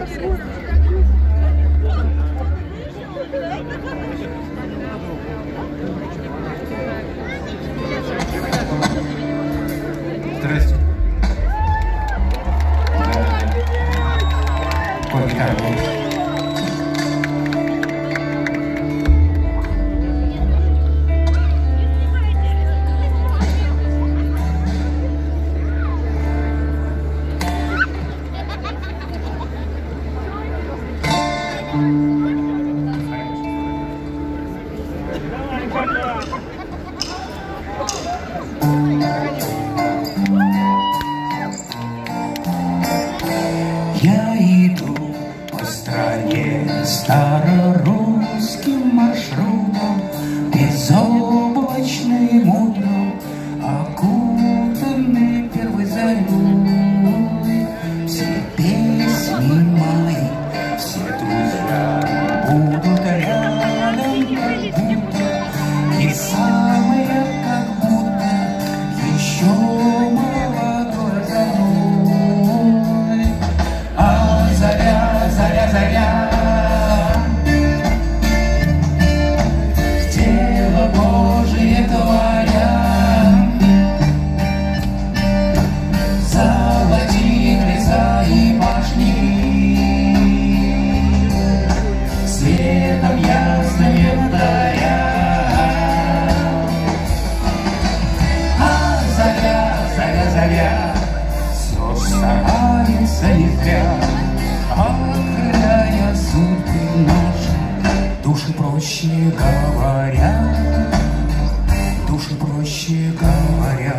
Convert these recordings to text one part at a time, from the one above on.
Здрасте. Я иду по стране старорусским маршрутом, безоблачный мудром, окутанный первой зарей. Все песни мои, все друзья будут рядом, как будто, и самые, как будто, еще молодой зарей. А заря, заря, заря, дело Божие творя, золотит леса и башни, светом ясным даря. А заря, заря, заря, все старается не зря, охраняя судьбы наши, души проще говоря, души проще говоря.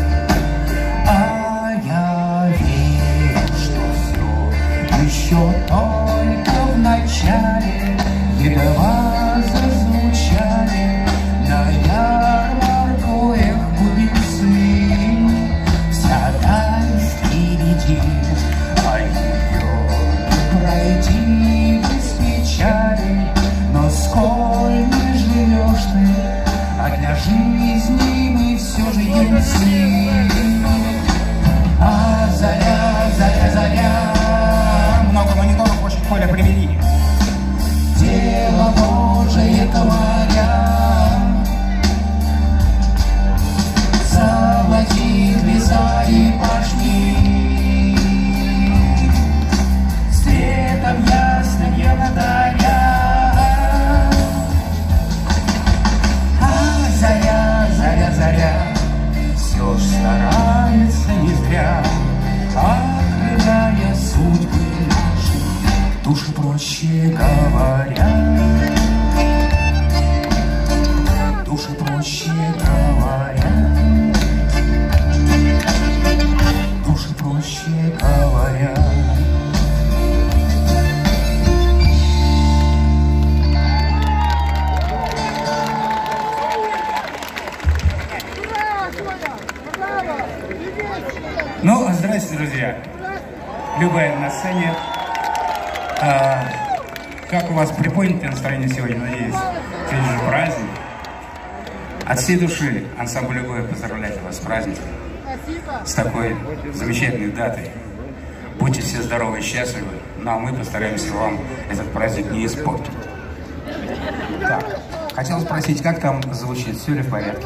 А я верю, что все еще только в начале, едва зазвучали на ярмарку эх бубенцы, вся даль впереди, а ее пройти без печали. Но сколь не живешь ты, а для жизни мы все же юнцы. А заря, заря, заря, Много мониторов, очень поле привели. дело Божие творя, золотит леса и башни, светом ясным я даря. А заря, заря, заря, все ж старается не зря, охраняя судьбы наши, души проще говоря, души проще говоря, души проще говоря. Ну, здрасте, друзья. Любая на сцене. Как у вас приподнятое настроение сегодня, надеюсь? Сегодня же праздник. От всей души ансамбль «Любовь» поздравляет вас с праздником. С такой замечательной датой. Будьте все здоровы и счастливы. Ну а мы постараемся вам этот праздник не испортить. Так, хотел спросить, как там звучит? Все ли в порядке?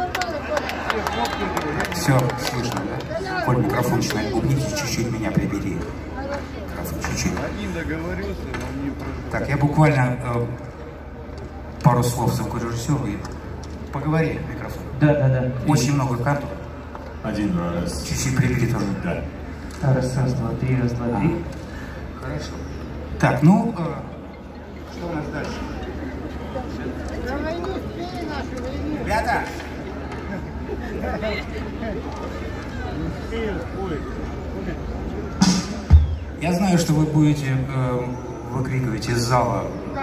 Все слышно, да? Коль, микрофончик, уберите чуть-чуть, меня прибери. Микрофон чуть-чуть. Так, я буквально пару слов звукорежиссеру и поговори в микрофон. Да. Очень много кантов. Один, два, раз. Чуть-чуть прибери тоже. Да. Раз, два, три, раз, два, три. Хорошо. Так, ну, что у нас дальше? Ребята! Я знаю, что вы будете выкрикивать из зала,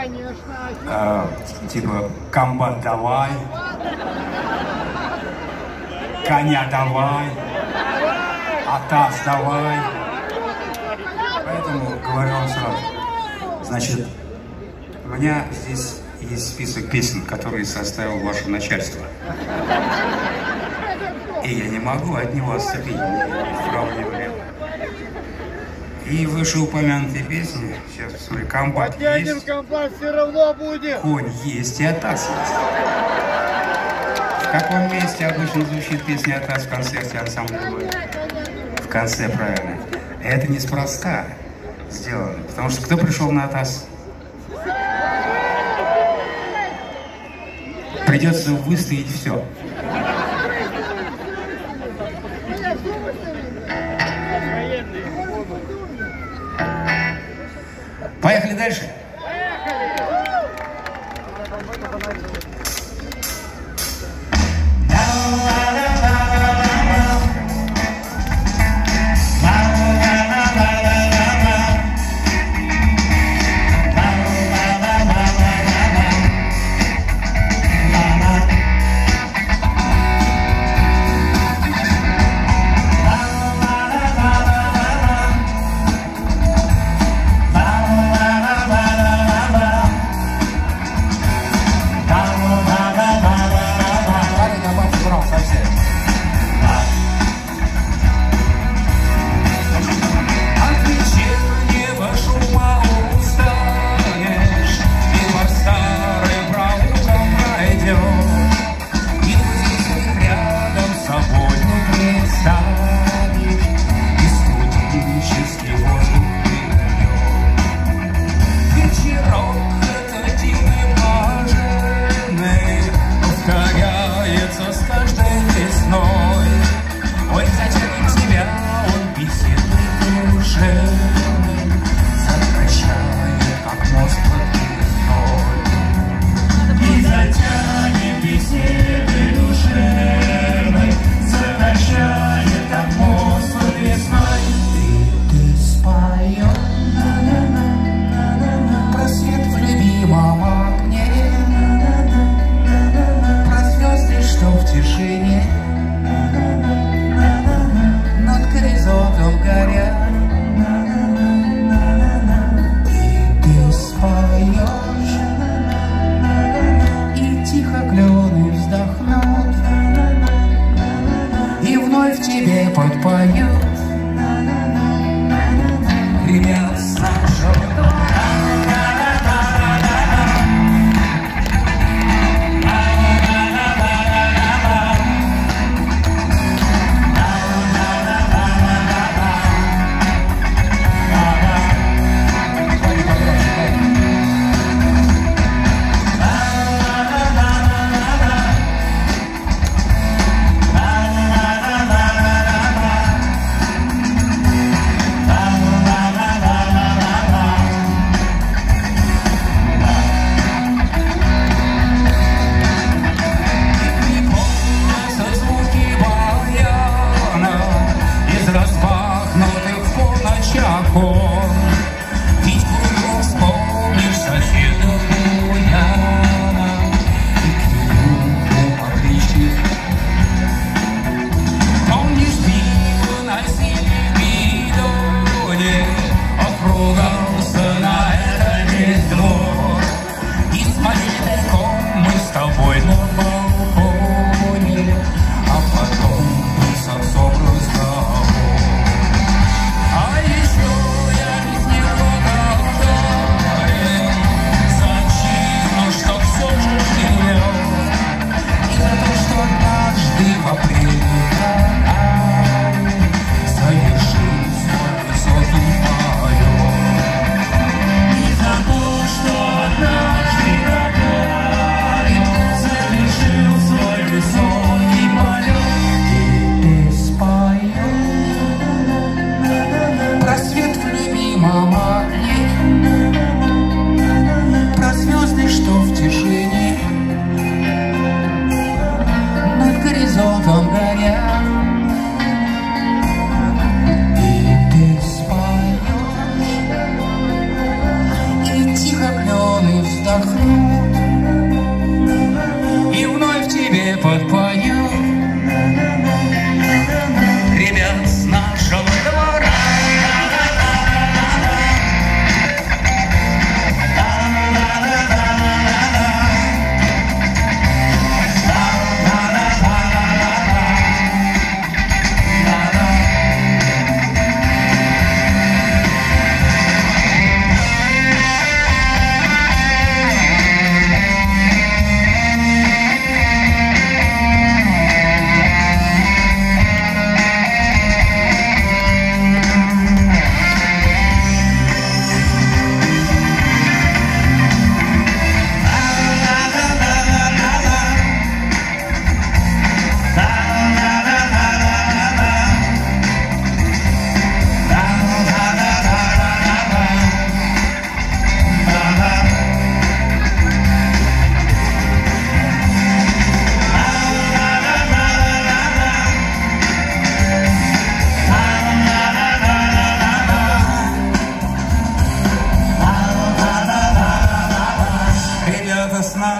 типа «Комбат, давай!», «Коня, давай!», «Атас, давай!». Поэтому говорю вам сразу. Значит, у меня здесь есть список песен, которые составил ваше начальство. И я не могу от него отступить, ни в правом, ни влево. И вышеупомянутые песни, сейчас посмотри, компакт есть. Компакт все равно будет. Конь есть и Атас есть. В каком месте обычно звучит песня Атас в концерте ансамбля? В конце, правильно. Это неспроста сделано, потому что кто пришел на Атас? Придется выстоять все. Поехали дальше.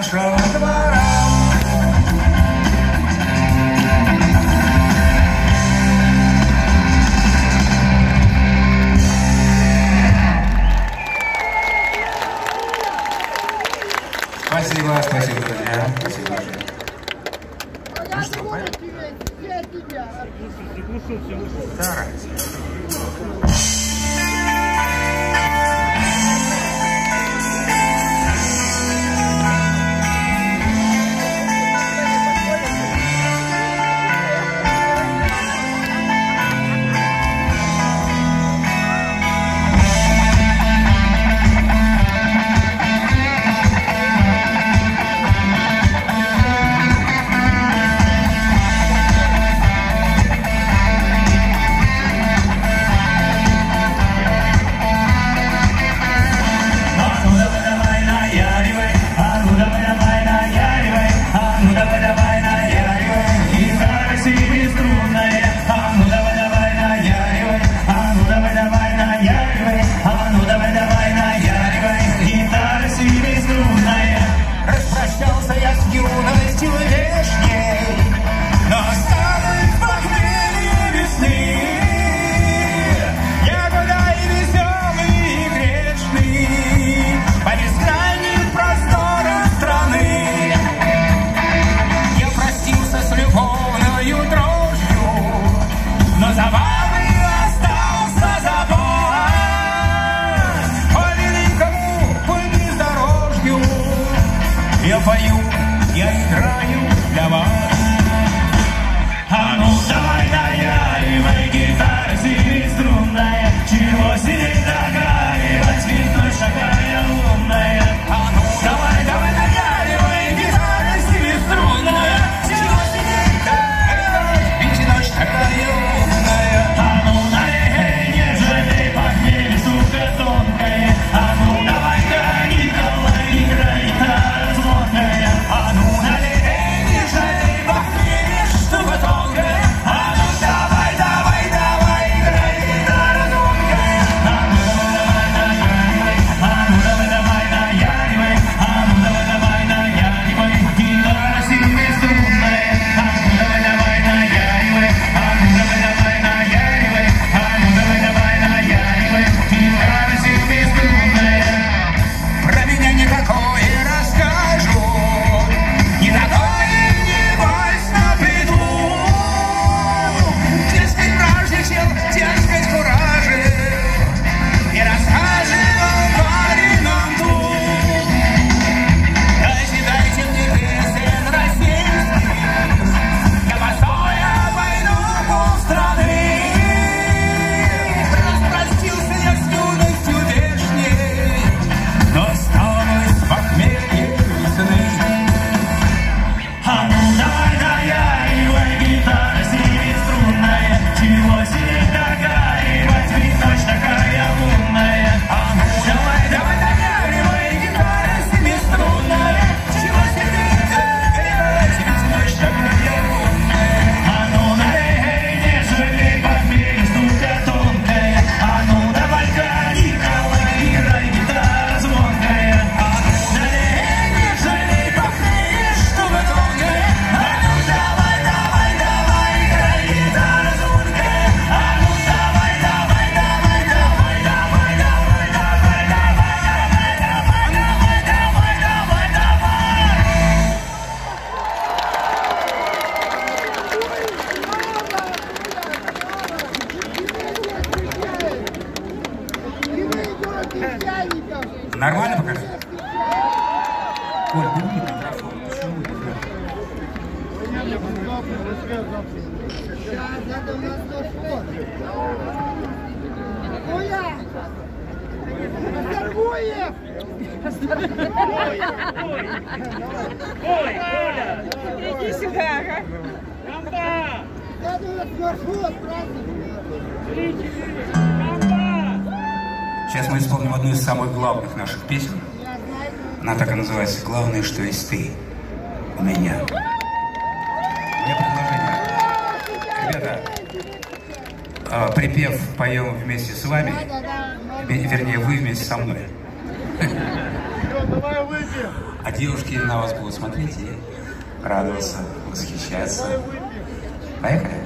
нашего двора. Спасибо, спасибо, друзья. Спасибо большое. Ну что, поехали? Стараюсь. Я пою, я играю для вас. А ну давай наяривай, гитара семиструнная, чего сидеть догаривать, ведь ночь такая лунная. А ну давай, давай наяривай, гитара семиструнная, чего сидеть догаривать, ведь ночь такая лунная. А ну налей, не жалей, похмелье, сука тонкая. А ну давай-ка, Николай, играй гитара звонкая. А ну налей, не жалей, похмелье, сука тонкая. А ну давай, давай, давай, играй гитара звонкая. А ну давай наяривай, а ну давай наяривай, а ну давай наяривай, гитара семиструнная. А ну давай наяривай, а ну давай наяривай, а ну давай наяривай, гитара семиструнная. Про меня никакое расскажу, не такое небось напиду. Дескать, праздничал, дескать, куражи, и рассказывал баринам тут. Дайте мне песен российских, я постою войну полстраны. Распростился я с юностью вешней, но осталось похмелье весны. А ну давай наяривай, гитара семиструнная, чего сидеть догаривать, ведь ночь такая лунная. А ну давай, давай наяривай, гитара семиструнная, чего сидеть догаривать, ведь ночь такая лунная. А ну налей, не жалей, похмелье, стука тонкая. А ну давай-ка, Николай, играй гитара звонкая. А ну налей, не жалей, похмелье, стука тонкая. А ну давай, давай, давай, играй гитара звонкая. А ну давай, давай, давай, давай, давай, давай, давай, давай, давай, давай, давай, давай, давай. Нормально покажи? Коль, бери микрофон. Почему Сейчас, это у нас наш фон. Коля! Торгуев! Ой, Коля! Иди сюда, ага. Это у нас наш фон, праздник. Сейчас мы исполним одну из самых главных наших песен. Она так и называется «Главное, что есть ты у меня». У меня предложение. Ребята, припев поем вместе с вами, вернее, вы вместе со мной. Давай выпьем. А девушки на вас будут смотреть и радоваться, восхищаться. Поехали?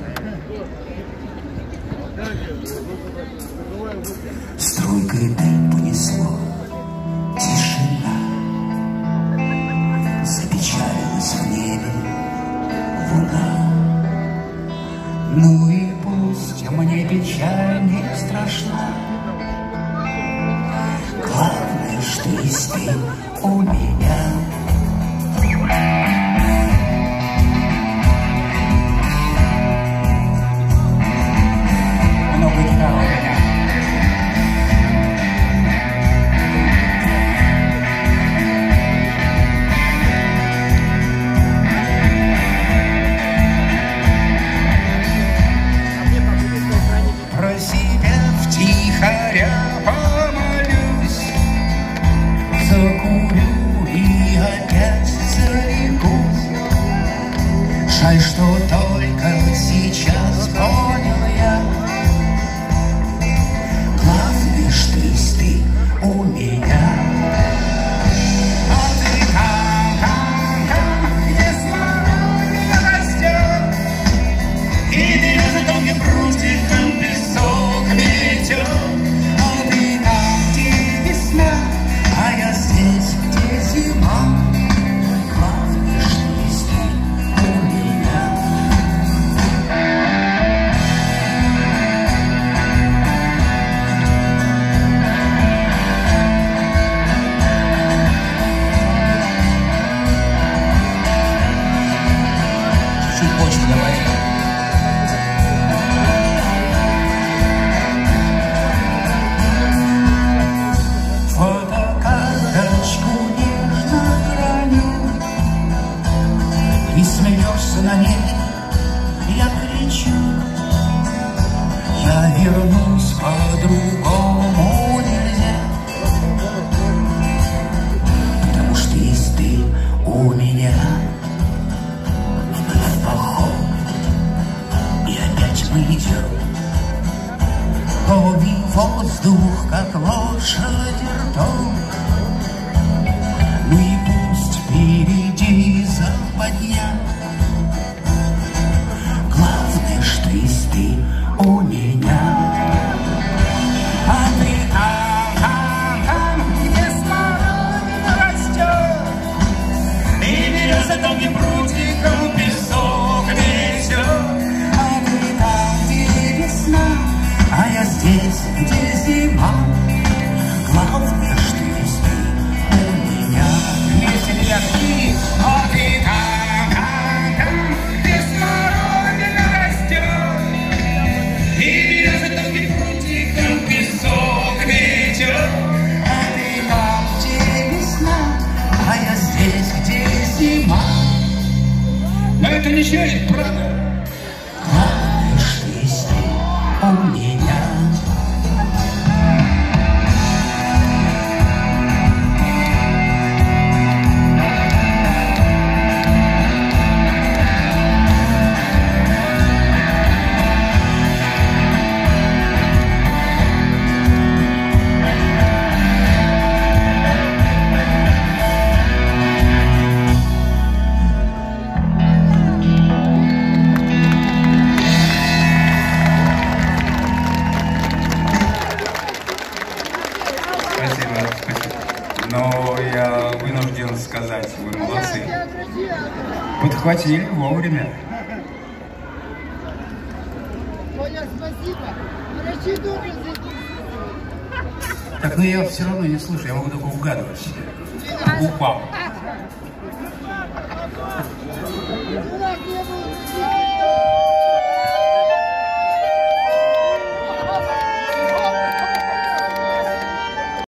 Струйкой дым понесло, тишина, запечалилась в небе луна. Ну и пусть мне печаль не страшна, главное, что есть ты у меня. Много гитар у меня. Про себя втихаря помолюсь, закурю и опять зарекусь. Жаль, что только сейчас понял я, главное, что есть ты у меня. А ты там, где смородина растет, и береза тонким прутиком песок метет. А ты там, где весна, а я здесь, где зима. Главное, что есть ты у меня. Чуть-чуть почву давай. Фотокарточку нежно храню, и смеешься на ней, я кричу. Я вернусь, по-другому нельзя, потому что есть ты у меня. В поход, и опять мы идем. Лови воздух, как лошадь ртом. Ну и пусть впереди западня, главное, что есть ты у меня. А ты там, где смородина растет, и береза тонким прутиком песок метет. А ты там, где весна, а я здесь, где зима. Главное, что есть ты у меня. Вместе, ребятки. А ты там, где смородина растет, и береза тонким прутиком песок метет. А ты там, где весна, а я здесь, где зима. Но это не счастье, правда? Главное, что есть ты у меня. Но я вынужден сказать, вы молодцы. Подхватили вовремя. Коля, спасибо. Врачи тоже здесь. Так, ну я все равно не слышу, я могу только угадывать. Упал.